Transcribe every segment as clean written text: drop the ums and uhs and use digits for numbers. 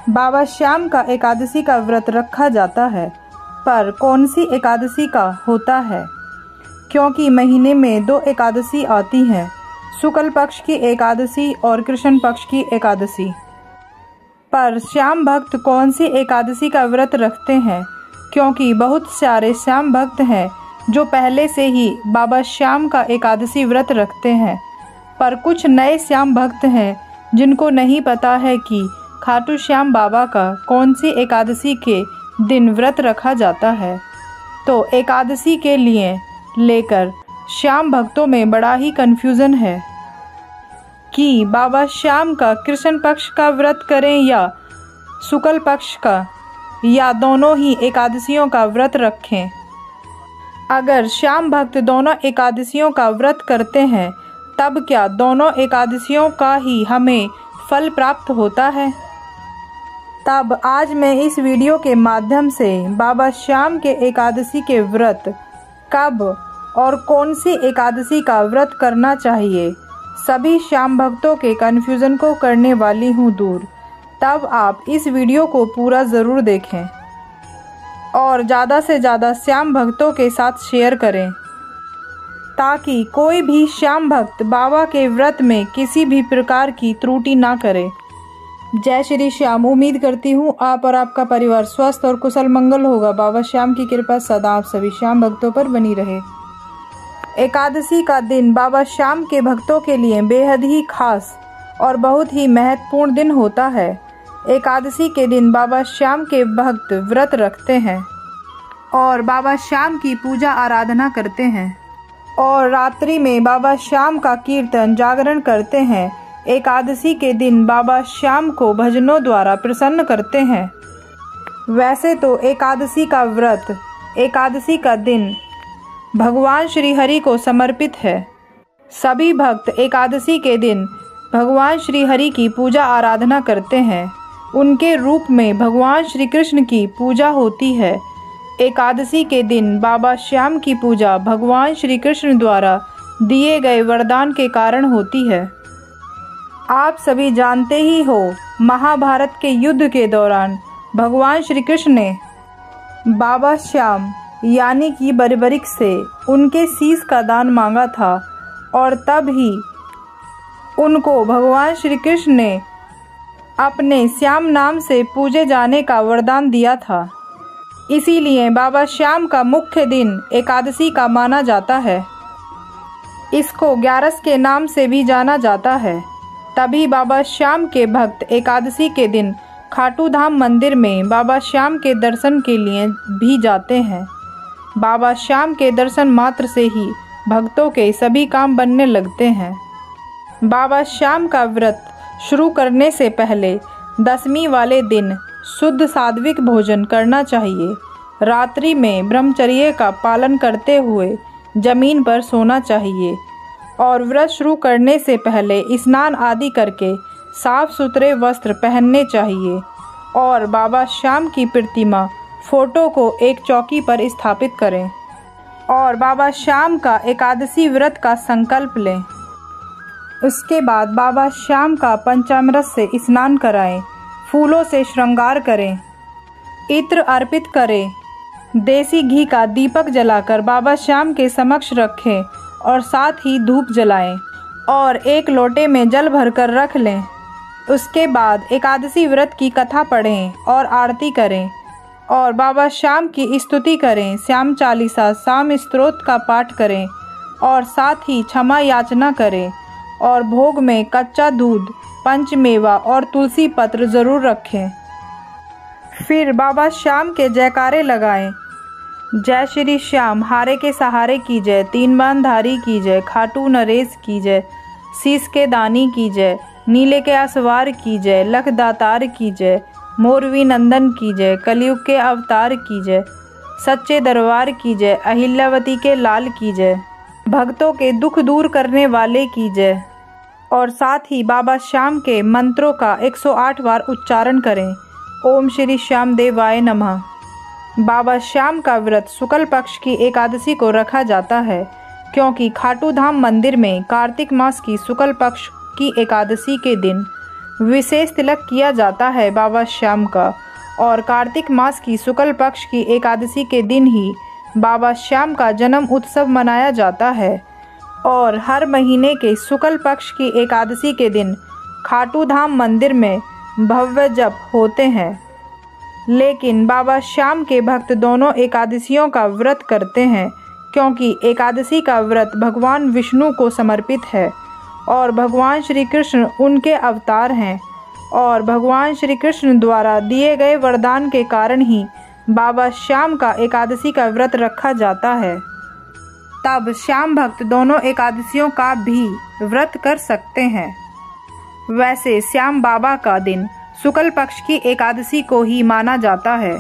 बाबा श्याम का एकादशी का व्रत रखा जाता है, पर कौन सी एकादशी का होता है? क्योंकि महीने में 2 एकादशी आती हैं, शुक्ल पक्ष की एकादशी और कृष्ण पक्ष की एकादशी। पर श्याम भक्त कौन सी एकादशी का व्रत रखते हैं? क्योंकि बहुत सारे श्याम भक्त हैं जो पहले से ही बाबा श्याम का एकादशी व्रत रखते हैं, पर कुछ नए श्याम भक्त हैं जिनको नहीं पता है कि खाटू श्याम बाबा का कौन सी एकादशी के दिन व्रत रखा जाता है। तो एकादशी के लिए लेकर श्याम भक्तों में बड़ा ही कन्फ्यूज़न है कि बाबा श्याम का कृष्ण पक्ष का व्रत करें या शुक्ल पक्ष का, या दोनों ही एकादशियों का व्रत रखें। अगर श्याम भक्त दोनों एकादशियों का व्रत करते हैं, तब क्या दोनों एकादशियों का ही हमें फल प्राप्त होता है? तब आज मैं इस वीडियो के माध्यम से बाबा श्याम के एकादशी के व्रत कब और कौन सी एकादशी का व्रत करना चाहिए, सभी श्याम भक्तों के कन्फ्यूज़न को करने वाली हूँ दूर। तब आप इस वीडियो को पूरा ज़रूर देखें और ज़्यादा से ज़्यादा श्याम भक्तों के साथ शेयर करें, ताकि कोई भी श्याम भक्त बाबा के व्रत में किसी भी प्रकार की त्रुटि ना करे। जय श्री श्याम। उम्मीद करती हूँ आप और आपका परिवार स्वस्थ और कुशल मंगल होगा। बाबा श्याम की कृपा सदा आप सभी श्याम भक्तों पर बनी रहे। एकादशी का दिन बाबा श्याम के भक्तों के लिए बेहद ही खास और बहुत ही महत्वपूर्ण दिन होता है। एकादशी के दिन बाबा श्याम के भक्त व्रत रखते हैं और बाबा श्याम की पूजा आराधना करते हैं और रात्रि में बाबा श्याम का कीर्तन जागरण करते हैं। एकादशी के दिन बाबा श्याम को भजनों द्वारा प्रसन्न करते हैं। वैसे तो एकादशी का व्रत, एकादशी का दिन भगवान श्री हरि को समर्पित है। सभी भक्त एकादशी के दिन भगवान श्री हरि की पूजा आराधना करते हैं। उनके रूप में भगवान श्री कृष्ण की पूजा होती है। एकादशी के दिन बाबा श्याम की पूजा भगवान श्री कृष्ण द्वारा दिए गए वरदान के कारण होती है। आप सभी जानते ही हो, महाभारत के युद्ध के दौरान भगवान श्री कृष्ण ने बाबा श्याम यानी कि बर्बरिक से उनके शीश का दान मांगा था और तब ही उनको भगवान श्री कृष्ण ने अपने श्याम नाम से पूजे जाने का वरदान दिया था। इसीलिए बाबा श्याम का मुख्य दिन एकादशी का माना जाता है। इसको 11 के नाम से भी जाना जाता है। तभी बाबा श्याम के भक्त एकादशी के दिन खाटू धाम मंदिर में बाबा श्याम के दर्शन के लिए भी जाते हैं। बाबा श्याम के दर्शन मात्र से ही भक्तों के सभी काम बनने लगते हैं। बाबा श्याम का व्रत शुरू करने से पहले 10वीं वाले दिन शुद्ध सात्विक भोजन करना चाहिए। रात्रि में ब्रह्मचर्य का पालन करते हुए जमीन पर सोना चाहिए और व्रत शुरू करने से पहले स्नान आदि करके साफ सुथरे वस्त्र पहनने चाहिए और बाबा श्याम की प्रतिमा फोटो को एक चौकी पर स्थापित करें और बाबा श्याम का एकादशी व्रत का संकल्प लें। उसके बाद बाबा श्याम का पंचामृत से स्नान कराएं, फूलों से श्रृंगार करें, इत्र अर्पित करें, देसी घी का दीपक जलाकर बाबा श्याम के समक्ष रखें और साथ ही धूप जलाएं और एक लोटे में जल भरकर रख लें। उसके बाद एकादशी व्रत की कथा पढ़ें और आरती करें और बाबा श्याम की स्तुति करें। श्याम चालीसा, शाम स्तोत्र का पाठ करें और साथ ही क्षमा याचना करें और भोग में कच्चा दूध, पंचमेवा और तुलसी पत्र ज़रूर रखें। फिर बाबा श्याम के जयकारे लगाएं। जय श्री श्याम, हारे के सहारे की जय, 3 बांधारी की जय, खाटू नरेश की जय, शीश के दानी की जय, नीले के असवार की जय, लख दातार की जय, मोरवी नंदन की जय, कलयुग के अवतार की जय, सच्चे दरबार की जय, अहिल्यावती के लाल की जय, भक्तों के दुख दूर करने वाले की जय। और साथ ही बाबा श्याम के मंत्रों का 108 बार उच्चारण करें। ओम श्री श्याम देवाय नमः। बाबा श्याम का व्रत शुक्ल पक्ष की एकादशी को रखा जाता है, क्योंकि खाटू धाम मंदिर में कार्तिक मास की शुक्ल पक्ष की एकादशी के दिन विशेष तिलक किया जाता है बाबा श्याम का। और कार्तिक मास की शुक्ल पक्ष की एकादशी के दिन ही बाबा श्याम का जन्म उत्सव मनाया जाता है। और हर महीने के शुक्ल पक्ष की एकादशी के दिन खाटू धाम मंदिर में भव्य जप होते हैं। लेकिन बाबा श्याम के भक्त दोनों एकादशियों का व्रत करते हैं, क्योंकि एकादशी का व्रत भगवान विष्णु को समर्पित है और भगवान श्री कृष्ण उनके अवतार हैं। और भगवान श्री कृष्ण द्वारा दिए गए वरदान के कारण ही बाबा श्याम का एकादशी का व्रत रखा जाता है। तब श्याम भक्त दोनों एकादशियों का भी व्रत कर सकते हैं। वैसे श्याम बाबा का दिन शुक्ल पक्ष की एकादशी को ही माना जाता है।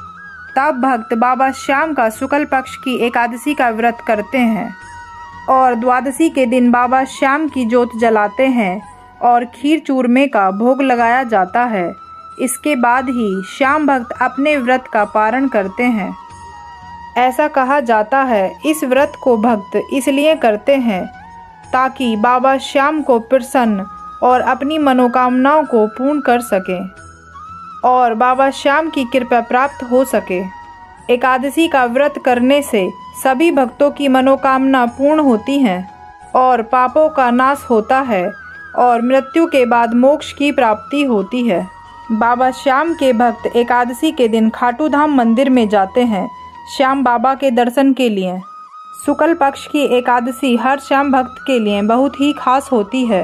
तब भक्त बाबा श्याम का शुक्ल पक्ष की एकादशी का व्रत करते हैं और द्वादशी के दिन बाबा श्याम की जोत जलाते हैं और खीर चूरमे का भोग लगाया जाता है। इसके बाद ही श्याम भक्त अपने व्रत का पारण करते हैं। ऐसा कहा जाता है इस व्रत को भक्त इसलिए करते हैं ताकि बाबा श्याम को प्रसन्न और अपनी मनोकामनाओं को पूर्ण कर सकें और बाबा श्याम की कृपा प्राप्त हो सके। एकादशी का व्रत करने से सभी भक्तों की मनोकामना पूर्ण होती है और पापों का नाश होता है और मृत्यु के बाद मोक्ष की प्राप्ति होती है। बाबा श्याम के भक्त एकादशी के दिन खाटू धाम मंदिर में जाते हैं श्याम बाबा के दर्शन के लिए। शुक्ल पक्ष की एकादशी हर श्याम भक्त के लिए बहुत ही खास होती है।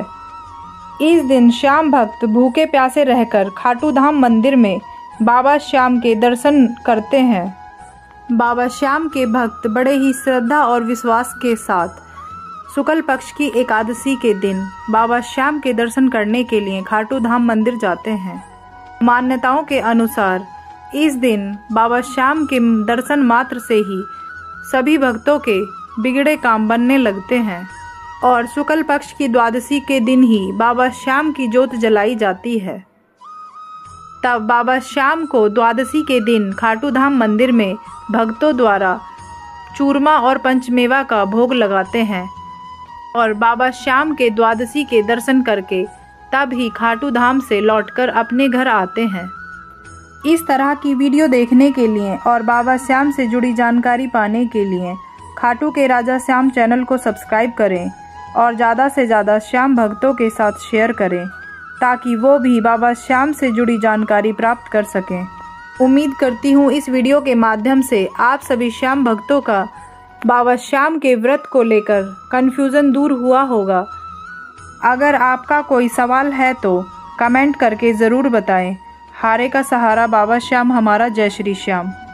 इस दिन श्याम भक्त भूखे प्यासे रहकर खाटू धाम मंदिर में बाबा श्याम के दर्शन करते हैं। बाबा श्याम के भक्त बड़े ही श्रद्धा और विश्वास के साथ शुक्ल पक्ष की एकादशी के दिन बाबा श्याम के दर्शन करने के लिए खाटू धाम मंदिर जाते हैं। मान्यताओं के अनुसार इस दिन बाबा श्याम के दर्शन मात्र से ही सभी भक्तों के बिगड़े काम बनने लगते हैं और शुक्ल पक्ष की द्वादशी के दिन ही बाबा श्याम की जोत जलाई जाती है। तब बाबा श्याम को द्वादशी के दिन खाटू धाम मंदिर में भक्तों द्वारा चूरमा और पंचमेवा का भोग लगाते हैं और बाबा श्याम के द्वादशी के दर्शन करके तब ही खाटू धाम से लौटकर अपने घर आते हैं। इस तरह की वीडियो देखने के लिए और बाबा श्याम से जुड़ी जानकारी पाने के लिए खाटू के राजा श्याम चैनल को सब्सक्राइब करें और ज़्यादा से ज़्यादा श्याम भक्तों के साथ शेयर करें ताकि वो भी बाबा श्याम से जुड़ी जानकारी प्राप्त कर सकें। उम्मीद करती हूँ इस वीडियो के माध्यम से आप सभी श्याम भक्तों का बाबा श्याम के व्रत को लेकर कन्फ्यूज़न दूर हुआ होगा। अगर आपका कोई सवाल है तो कमेंट करके ज़रूर बताएं। हारे का सहारा बाबा श्याम हमारा। जय श्री श्याम।